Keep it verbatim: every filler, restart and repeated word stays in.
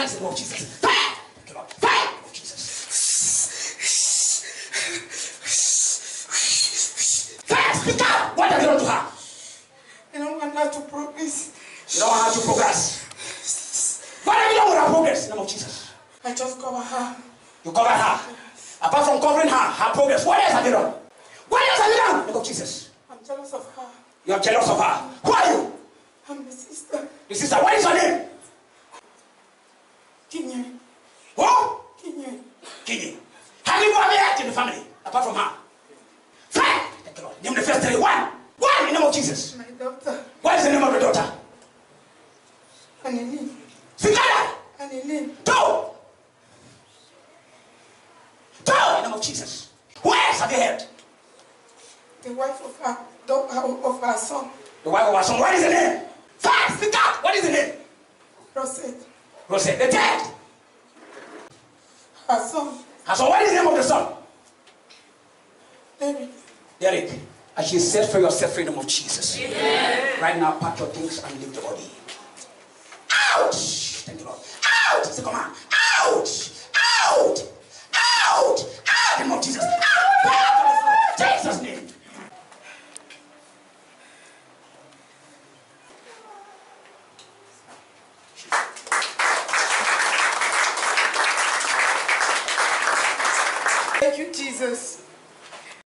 What is the name of Jesus? Fire! Thank you, Lord. Fire of Jesus. Fire! Speak out! What have you done to her? I don't want her to progress. You don't want her to progress. What have you done with her progress? In the name of Jesus. I just cover her. You cover her. Apart from covering her, her progress, what else have you done? What else have you done? In the name of Jesus. I'm jealous of her. You are jealous of her. Who are you? I'm the sister. The sister. What is your name? Kinye. Who? Kinye. Kinye. How many people have you had in the family apart from her? Five. Thank you, Lord. Name the first three. One. One in the name of Jesus. My daughter. What is the name of the daughter? Anneli. Sigala. Anneli. Two. Two in the name of Jesus. Who else have you heard? The wife of her, of her son. The wife of her son. What is the name? Five. Speak out. What is the name? Rosette. Rosette. The third. Her son. Her son. What is the name of the son? Derek. Derek. As you set for yourself free in the name of Jesus. Yeah. Right now, pack your things and leave the body. Ouch! Thank you, Lord. Out! It's a command. Out! Out! Out! Out! In the name of Jesus. Out! Jesus' name. Thank you, Jesus.